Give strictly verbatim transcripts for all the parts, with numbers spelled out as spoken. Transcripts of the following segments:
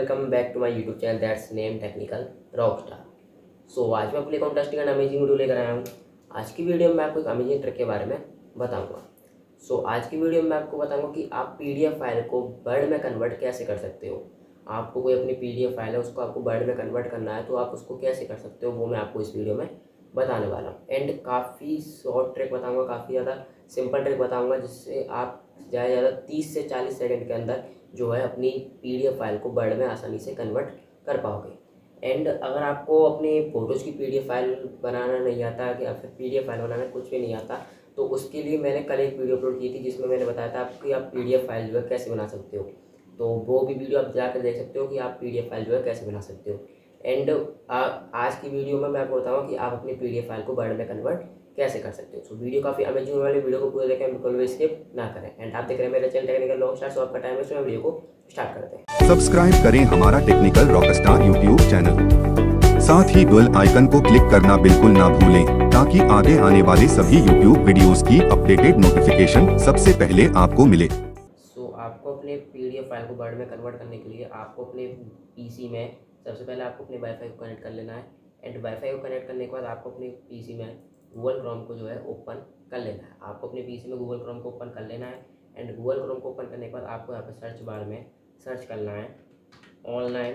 Welcome back to my YouTube channel that's name technical rockstar. So आज मैं अपने contesting and amazing video लेकर आया हूँ। आज की वीडियो में मैं आपको एक अमेजिंग ट्रिक के बारे में बताऊंगा। सो so, आज की वीडियो में मैं आपको बताऊंगा कि आप पीडीएफ फाइल को वर्ड में कन्वर्ट कैसे कर सकते हो। आपको कोई अपनी पीडीएफ फाइल है, उसको आपको वर्ड में कन्वर्ट करना है, तो आप उसको कैसे कर सकते हो वो मैं आपको इस वीडियो में बताने वाला हूँ। एंड काफ़ी शॉर्ट ट्रिक बताऊँगा, काफ़ी ज़्यादा सिंपल ट्रिक बताऊँगा, जिससे आप ज़्यादा से ज़्यादा तीस से चालीस सेकंड के अंदर जो है अपनी पीडीएफ फाइल को वर्ड में आसानी से कन्वर्ट कर पाओगे। एंड अगर आपको अपने फ़ोटोज़ की पीडीएफ फाइल बनाना नहीं आता या फिर पीडीएफ फाइल बनाना कुछ भी नहीं आता, तो उसके लिए मैंने कल एक वीडियो अपलोड की थी जिसमें मैंने बताया था कि आप पीडीएफ फाइल जो है कैसे बना सकते हो। तो वो भी वीडियो आप जाकर देख सकते हो कि आप पीडीएफ फाइल जो है कैसे बना सकते हो। एंड आज की वीडियो में मैं आपको बताऊँगा कि आप अपनी पीडीएफ फाइल को वर्ड में कन्वर्ट कैसे कर सकते हो। सो वीडियो काफ़ी अमेजिंग होने वाली, वीडियो को पूरा देखें, बिल्कुल भी स्किप ना करें। एंड आप देख रहे हैं मेरे चैनल टेक्निकल रॉकस्टार। सो आपका टाइम है, तो वीडियो को स्टार्ट करते हैं। सब्सक्राइब करें हमारा टेक्निकल रॉकस्टार यूट्यूब चैनल, साथ ही बेल आइकन को क्लिक करना बिल्कुल ना भूलें ताकि आगे आने वाले सभी यूट्यूब वीडियोस की अपडेटेड नोटिफिकेशन सबसे पहले आपको मिले। सो so, आपको अपने पीडीएफ फाइल को वर्ड में कन्वर्ट करने के लिए आपको अपने पीसी में सबसे पहले आपको अपने वाईफाई को कनेक्ट कर लेना है। एंड वाईफाई को कनेक्ट करने के बाद आपको अपने पीसी में गूगल क्रोम को जो है ओपन कर लेना है। आपको अपने पीसी में गूगल क्रोम को ओपन कर लेना है। एंड गूगल क्रोम को ओपन करने के बाद आपको यहाँ पे सर्च बार में सर्च करना है online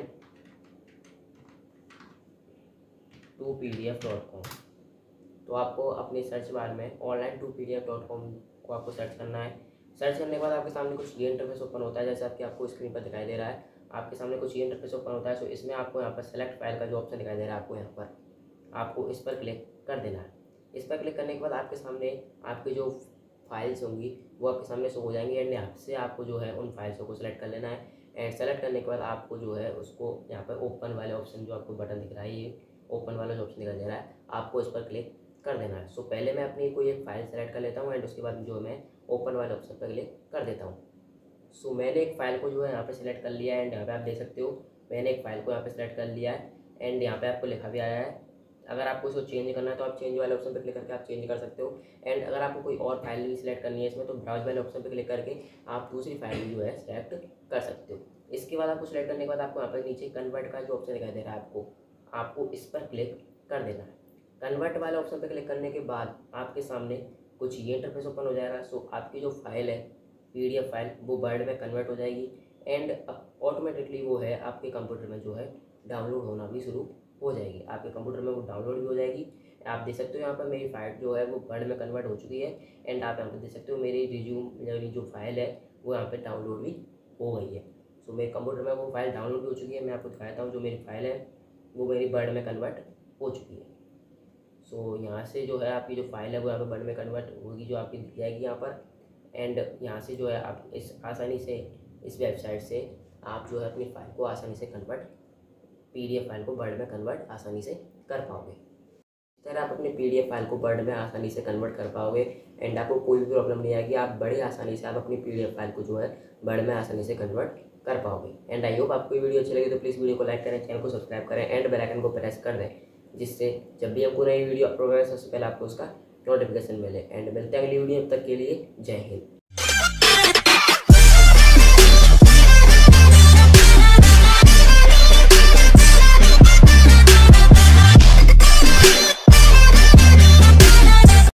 to P D F dot com. तो आपको अपने सर्च बार में online to P D F dot com को आपको सर्च करना है। सर्च करने के बाद आपके सामने कुछ ये इंटरफेस ओपन होता है, जैसे आपकी आपको स्क्रीन पर दिखाई दे रहा है। आपके सामने कुछ ये इंटरफेस ओपन होता है। सो इसमें आपको यहाँ पर सेलेक्ट फाइल का जो ऑप्शन दिखाई दे रहा है, आपको यहाँ पर आपको इस पर क्लिक कर देना है। इस पर क्लिक करने के बाद आपके सामने आपकी जो फाइल्स होंगी वो आपके सामने शो हो जाएंगी। एंड यहाँ से आपको जो है उन फाइल्सों को सिलेक्ट कर लेना है। एंड सेलेक्ट करने के बाद आपको जो है उसको यहाँ पर ओपन वाले ऑप्शन, जो आपको बटन दिख रहा है, ये ओपन वाला जो ऑप्शन दिखाई दे रहा है, आपको इस पर क्लिक कर देना है। सो so, पहले मैं अपनी कोई एक फाइल सेलेक्ट कर लेता हूँ एंड उसके बाद जो मैं ओपन वाले ऑप्शन पर क्लिक कर देता हूँ। सो so, मैंने एक फ़ाइल को जो है यहाँ पे सिलेक्ट कर लिया है। एंड यहाँ पे आप देख सकते हो मैंने एक फ़ाइल को यहाँ पे सिलेक्ट कर लिया है। एंड यहाँ पे आपको लिखा भी आया है, अगर आपको इसको चेंज करना है तो आप चेंज वाले ऑप्शन पर क्लिक करके आप चेंज कर सकते हो। एंड अगर आपको कोई और फाइल भी सिलेक्ट करनी है इसमें, तो ब्राउज वाले ऑप्शन पर क्लिक करके आप दूसरी फाइल जो है सिलेक्ट कर सकते हो। इसके बाद आपको सिलेक्ट करने के बाद आपको यहाँ पर नीचे कन्वर्ट का जो ऑप्शन दिखाई दे रहा है, आपको आपको इस पर क्लिक कर देना है। कन्वर्ट वाले ऑप्शन पर क्लिक करने के बाद आपके सामने कुछ ये इंटरफेस ओपन हो जाएगा। सो आपकी जो फाइल है पीडीएफ फाइल वो वर्ड में कन्वर्ट हो जाएगी। एंड ऑटोमेटिकली वो है आपके कंप्यूटर में जो है डाउनलोड होना भी शुरू हो जाएगी। आपके कंप्यूटर में वो डाउनलोड भी हो जाएगी। आप देख सकते हो यहाँ पर मेरी फाइल जो है वो वर्ड में कन्वर्ट हो चुकी है। एंड आप यहाँ पर देख सकते हो मेरी रिज्यूम मेरी जो फाइल है वो यहाँ पर डाउनलोड भी हो गई है। सो मेरे कंप्यूटर में वो फाइल डाउनलोड भी हो चुकी है। मैं आपको दिखाता हूँ, जो मेरी फाइल है वो मेरी वर्ड में कन्वर्ट हो चुकी है। सो so, यहाँ से जो है आपकी जो फाइल है वो यहाँ पर वर्ड में कन्वर्ट होगी, जो आपकी दिख जाएगी यहाँ पर। एंड यहाँ से जो है आप इस आसानी से इस वेबसाइट से आप जो है अपनी फाइल को आसानी से कन्वर्ट पीडीएफ फाइल को वर्ड में कन्वर्ट आसानी से कर पाओगे। इस तरह आप अपनी पीडीएफ फाइल को वर्ड में आसानी से कन्वर्ट कर पाओगे। एंड आपको कोई भी प्रॉब्लम नहीं आएगी। आप बड़ी आसानी से आप अपनी पीडीएफ फाइल को जो है वर्ड में आसानी से कन्वर्ट कर पाओगे। एंड आई होप आपको ये वीडियो अच्छी लगी तो प्लीज़ वीडियो को लाइक करें, चैनल को सब्सक्राइब करें एंड बेल आइकन को प्रेस कर दें, जिससे जब भी हमको नई वीडियो अपलोड करें सबसे पहले आपको उसका नोटिफिकेशन मिले। एंड मिलते हैं अगली वीडियो, तब तक के लिए जय हिंद।